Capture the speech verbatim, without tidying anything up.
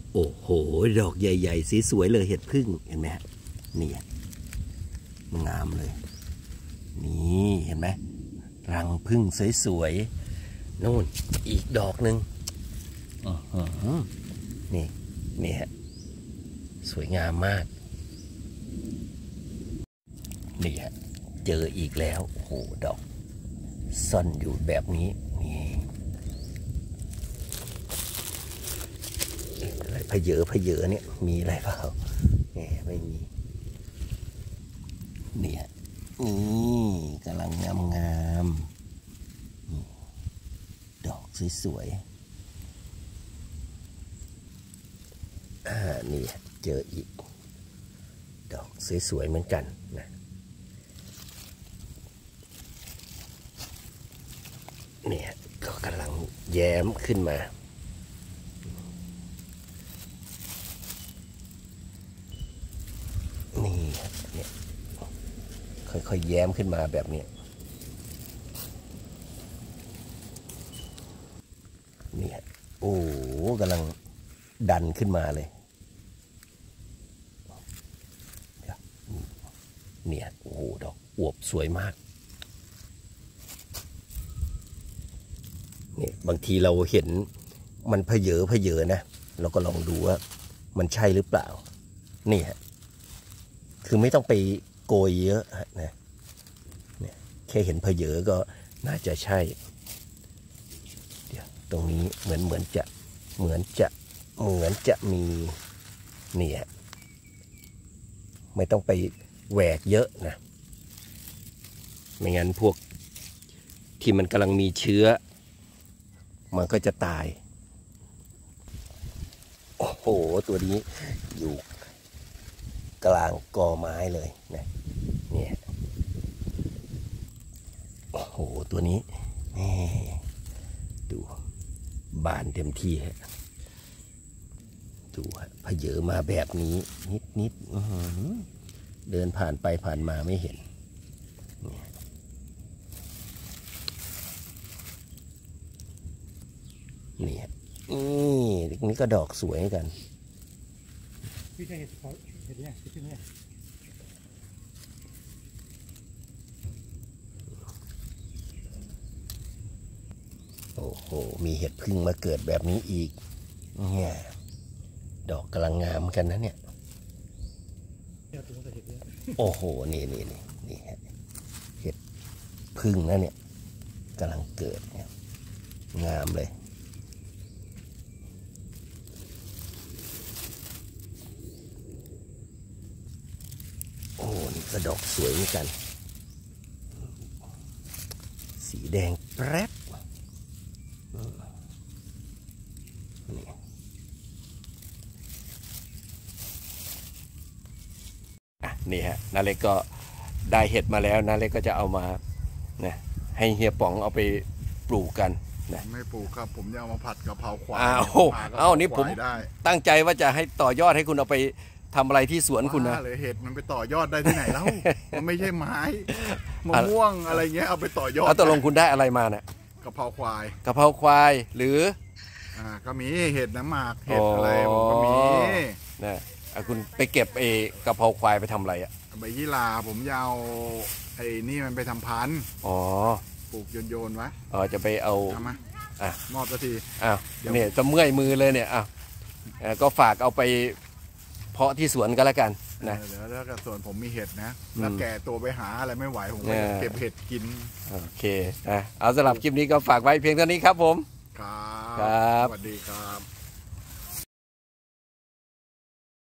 โอ้โหดอกใหญ่ๆสีสวยเลยเห็ดพึ่งเห็นไหมนี่งามเลยนี่เห็นไหมรังพึ่งสวยๆนู่นอีกดอกหนึ่งนี่นี่ฮะสวยงามมากนี่ฮะเจออีกแล้วโอ้โหดอกซ่อนอยู่แบบนี้นี่อะไรพเยอพเยอเนี่ยมีอะไรเปล่าเนี่ยไม่มีเนี่ยนี่กำลังงามงามดอกสวยๆอ่านี่เจออีกดอกสวยๆเหมือนกันนะเนี่ยก็กำลังแย้มขึ้นมานี่เนี่ยค่อยๆแย้มขึ้นมาแบบนี้เนี่ยโอ้กำลังดันขึ้นมาเลยเนี่ยโอ้ดอกอวบสวยมากเนี่ยบางทีเราเห็นมันเพเยอเพเยอนะเราก็ลองดูว่ามันใช่หรือเปล่านี่ฮะคือไม่ต้องไปโกยเยอะนะเนี่ยแค่เห็นเพเยอก็น่าจะใช่เดี๋ยวตรงนี้เหมือนเหมือนจะเหมือนจะเหมือนจะมีเนี่ยไม่ต้องไปแหวกเยอะนะไม่งั้นพวกที่มันกำลังมีเชื้อมันก็จะตายโอ้โหตัวนี้อยู่กลางกอไม้เลยนะเนี่ยโอ้โหตัวนี้นี่ดูบานเต็มที่ฮะดูฮะพเยอมาแบบนี้นิดนิดเดินผ่านไปผ่านมาไม่เห็นนี่นี่นี่ก็ดอกสวยกันพี่เห็นเขาเห็นเนี่ยที่นี่โอ้โหมีเห็ดพึ่งมาเกิดแบบนี้อีกเนี่ยดอกกำลังงามกันนะเนี่ยโอ้โหนี่นี่นี่นี่เห็ดพึ่งนะเนี่ยกำลังเกิดเนี่ยงามเลยโอ้นี่ก็ดอกสวยเหมือนกันสีแดงแป๊บนี่อ่ะนี่ฮะนาเล็กก็ได้เห็ดมาแล้วนาเล็กก็จะเอามานะให้เฮียป๋องเอาไปปลูกกันนะไม่ปลูกครับผมจะเอามาผัดกะเพราควายอ้าวอ้าวนี่ผมตั้งใจว่าจะให้ต่อยอดให้คุณเอาไปทำอะไรที่สวนคุณนะเลยเห็ดมันไปต่อยอดได้ที่ไหนแล้วมันไม่ใช่ไม้มะม่วงอะไรเงี้ยเอาไปต่อยอดแล้วตกลงคุณได้อะไรมาเนี่ยกะเพราควายกะเพราควายหรืออ่าก็มีเห็ดน้ำหมากเห็ดอะไรผมก็มีนะคุณไปเก็บเอกะเพราควายไปทำอะไรอ่ะใบยี่หร่าผมจะเอาไอ้นี่มันไปทำพันธุ์อ๋อปลูกโยนโยนไว้อ๋อจะไปเอามาอ่ะมอบสักทีอ้าวเนี่ยจะเมื่อยมือเลยเนี่ยอ้าวก็ฝากเอาไปเพาะที่สวนก็แล้วกันนะเดี๋ยวถ้าส่วนผมมีเห็ดนะถ้าแก่ตัวไปหาอะไรไม่ไหวผมก็เก็บเห็ดกินโอเคนะเอาสำหรับคลิปนี้ก็ฝากไว้เพียงเท่านี้ครับผมครับสวัสดีครับ